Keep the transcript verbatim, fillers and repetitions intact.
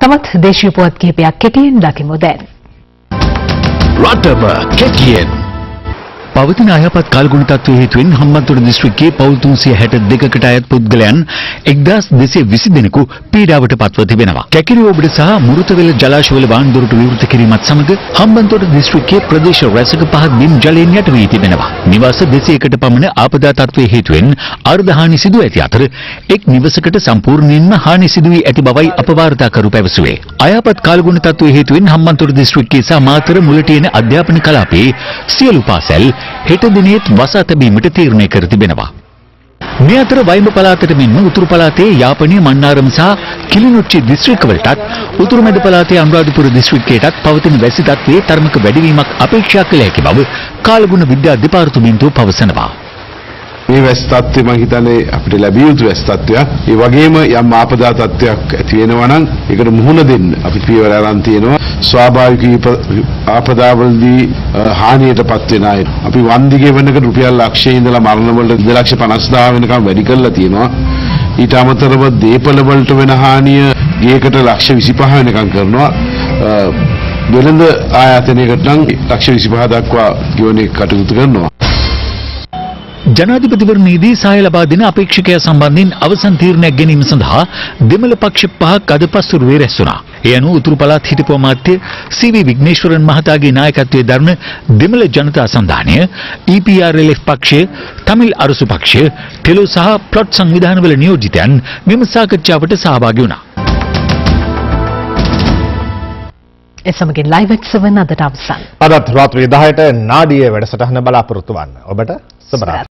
තවත් දේශීය පුවත් කිහිපයක් කෙටියෙන් දකිමු දැන්. රටම කෙටියෙන් පවතින අයහපත් කාල්ගුණ තත්ත්වයේ හේතුවෙන් හම්බන්තොට දිස්ත්‍රික්කයේ පවුල් තුන්සිය හැට දෙකකට අයත් පුද්ගලයන් එක්දාස් දෙසිය විසි දෙනෙකු පීඩාවට පත්ව තිබෙනවා. කැකිරි ඔබට සහ මුරුතවෙල ජලාශවල වාහන දොරටු විවෘත කිරීමත් සමග හම්බන්තොට දිස්ත්‍රික්කයේ ප්‍රදේශ රැසක පහක් බිම් ජලයෙන් යට වී තිබෙනවා. නිවාස දෙසීයකට පමණ ආපදා තත්ත්වයේ හේතුවෙන් අර්ධ හානි සිදු ඇති අතර එක් නිවසකට සම්පූර්ණයෙන්ම හානි සිදු වී ඇති බවයි අප වාර්තාකරු පැවසුවේ. අයහපත් කාල්ගුණ තත්ත්වයේ හේතුවෙන් හම්බන්තොට දිස්ත්‍රික්කයේ සහ මාතර මුලටියන අධ්‍යාපන කලාපයේ සියලු පාසල් හෙට දිනේත් වසා තැබීමට තීරණය කර තිබෙනවා. මේ අතර වයිඹ පළාතට මෙන්ම උතුරු පළාතේ යාපනීය මන්නාරම සහ කිලිනොච්චි දිස්ත්‍රික්කවලටත් උතුරු මැද පළාතේ අනුරාධපුර දිස්ත්‍රික්කයටත් පවතින වැසි තත්ත්වයේ තරමක වැඩිවීමක් අපේක්ෂා කළ හැකි බව කාලගුණ විද්‍යා දෙපාර්තමේන්තුව පවසනවා. මේ වැසි තත්ත්වය මම හිතන්නේ අපිට ලැබිය යුතු වැසි තත්ත්වයක්. ඒ වගේම යම් ආපදා තත්ත්වයක් ඇති වෙනවා නම් ඒකට මුහුණ දෙන්න අපි පියවර අරන් තියෙනවා. ස්වාභාවික ආපදාවලදී හානියටපත් වෙන අය අපි වන්දි ගෙවන්නකට රුපියල් ලක්ෂයේ ඉඳලා මරණ වලට දෙලක්ෂ පනස් දාහ වෙනකම් වැඩි කරලා තියෙනවා. ඊට අමතරව දීපල වලට වෙන හානිය ගේකට ලක්ෂ විසිපහ වෙනකම් කරනවා. වෙළඳ ආයතනයකට නම් ලක්ෂ විසිපහ දක්වා ගෙවන්නේ කටයුතු කරනවා. ජනාධිපතිවරණයේදී සහාය ලබා දෙන අපේක්ෂකයා සම්බන්ධයෙන් අවසන් තීරණයක් ගැනීම සඳහා දෙමළ පක්ෂ පහක් අද පස්වරුවේ රැස් වුණා. ඒ අනුව උතුරු පළාත් හිටපු අමාත්‍ය සී.වී. විග්නේශ්වරන් මහතාගේ නායකත්වයේ දරන දෙමළ ජනතා සන්ධානය, E P R L F පක්ෂය, තමිල් අරසු පක්ෂය, ටෙලෝ සහ ප්ලොට් සංවිධානවල නියෝජිතයන් මෙම සාකච්ඡාවට සහභාගී වුණා. ඒ සමගින් ලයිව් එට් සෙවන් අදට අවසන්. අදත් රාත්‍රී දහයට නාඩියේ වැඩසටහන බලාපොරොත්තු වන්න. ඔබට සුබ රාත්‍රී.